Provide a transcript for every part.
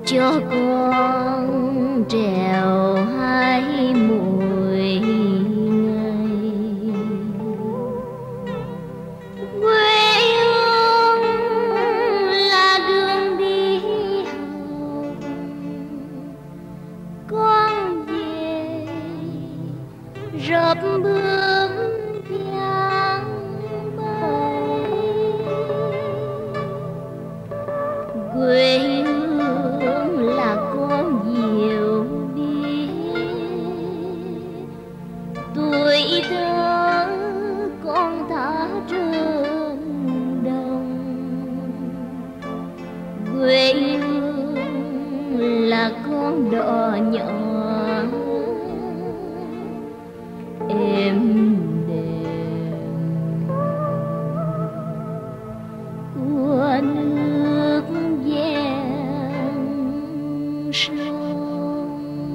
cho con trèo hai mùi ngày. Quê hương là đường đi học, con về rợp bướm vàng bay. Quê hương là con diều biết, tuổi thơ con thả trên đồng. Quê hương là con đò nhỏ êm đềm của nước ven sông.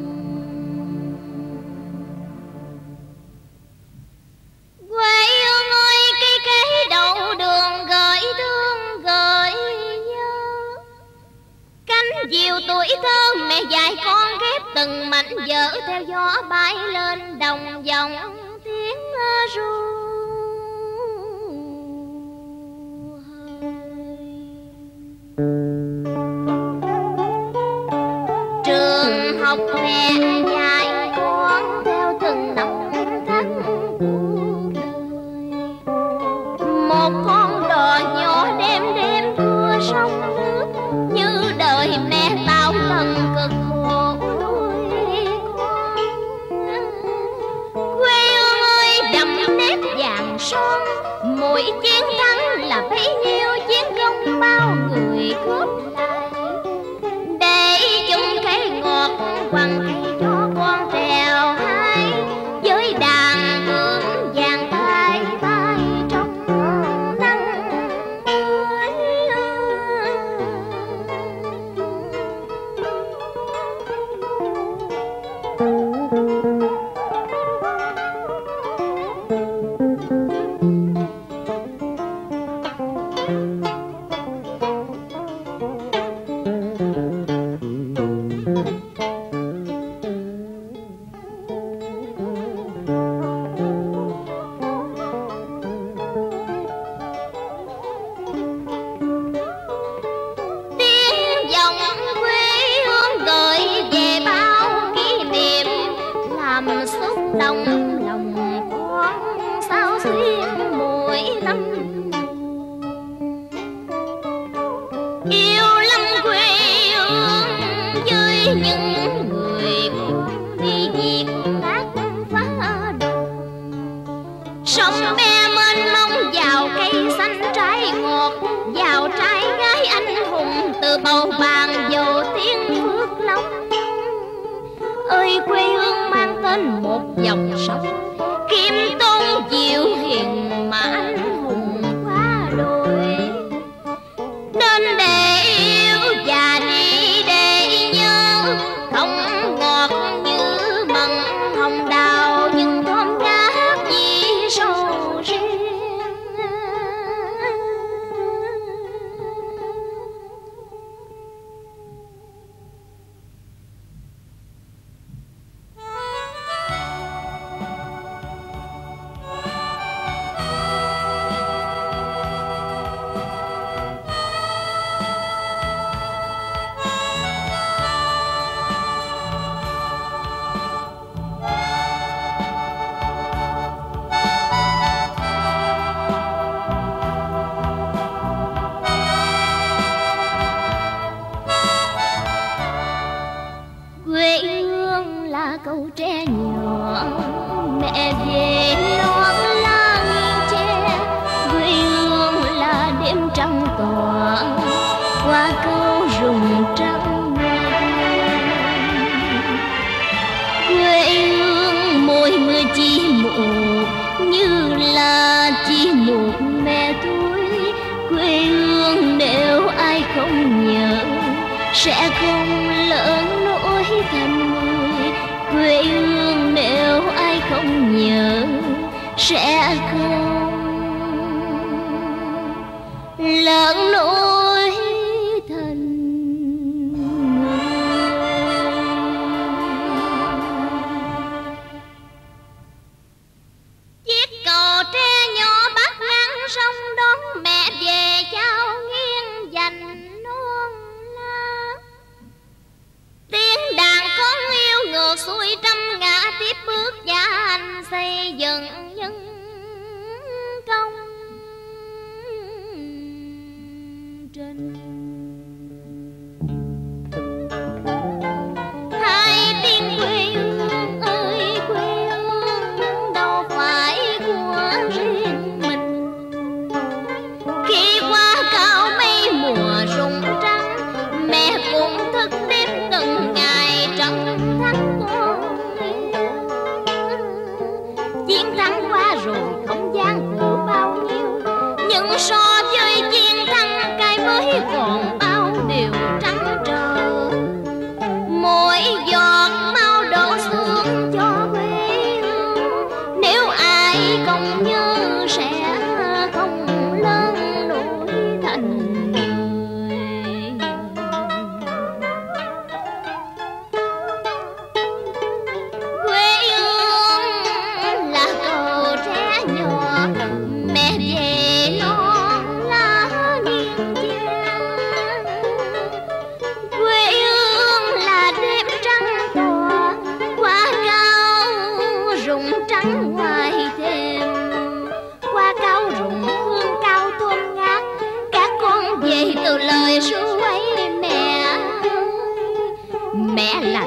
Quê hương ơi, cây đậu đường gợi thương gợi nhớ. Cánh diều tuổi thơ mẹ dạy con ghép từng mảnh vỡ, theo gió bay lên đồng vòng tiếng ru. Trường học mẹ dạy con theo từng năm tháng cuộc đời. Một con đò nhỏ đêm đêm thua sông nước, như đời mẹ bao lần cực khổ nuôi con. Quê hương ơi, đậm nét vàng son, mỗi chiến thắng là bấy nhiêu chiến công bao người góp lại. Để chung cây ngọt quăng cây cho con trèo hai, với đàn bướm vàng bay bay trong nắng ơi. Tiếng vọng quê hương gợi về bao kỷ niệm, làm xúc động lòng con sao xuyên mỗi tâm. Yêu lắm quê hương với những người con đi việc gác phá đồng. Sông bé mênh mông vào cây xanh trái ngọt, vào trai gái anh hùng từ bầu bàn dầu tiếng Phước Long. Ơi quê hương mang tên một dòng sông, Kim Tôn diệu hiền mà anh hùng quá đôi. Đến để yêu và đi để nhớ, không ngọt như mận hồng đào, nhưng thơm ngát vì sầu riêng. Quê hương là câu tre nhỏ, mẹ về non lá nghiêng tre. Quê hương là đêm trăng tỏa qua câu rừng trắng. Quê hương môi mưa chi mụ như là chi một mẹ tôi. Quê hương nếu ai không nhớ sẽ không lớn nỗi thành người. Quê hương nếu ai không nhớ sẽ không lớn nỗi thành người.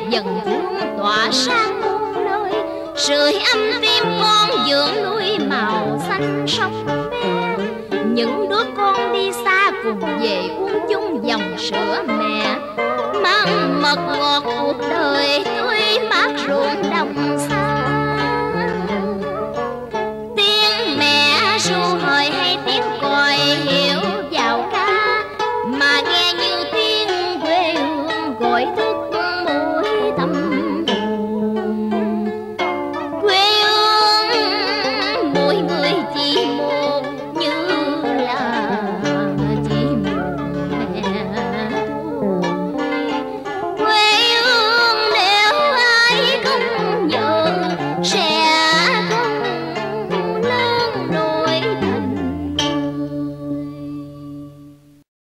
dần hương tỏa sang muôn nơi, sưởi ấm tim con dưỡng nuôi màu xanh sông bé. Những đứa con đi xa cùng về uống chung dòng sữa mẹ, mang mật ngọt cuộc đời.